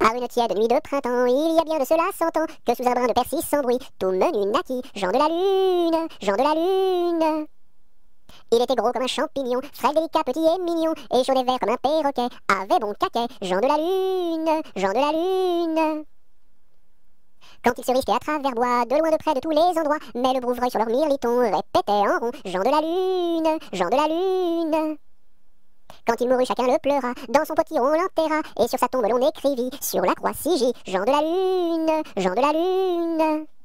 Par une tiède nuit de printemps, il y a bien de cela 100 ans, que sous un brin de persil sans bruit, tout menu naquit, Jean de la Lune, Jean de la Lune. Il était gros comme un champignon, frais, délicat, petit et mignon, et chaud et vert comme un perroquet, avait bon caquet, Jean de la Lune, Jean de la Lune. Quand il se risquait à travers bois, de loin de près de tous les endroits, mais le brouvreuil sur leur mirliton répétait en rond, Jean de la Lune, Jean de la Lune. Quand il mourut, chacun le pleura, dans son potiron on l'enterra, et sur sa tombe l'on écrivit, sur la croix CJ, Jean de la Lune, Jean de la Lune.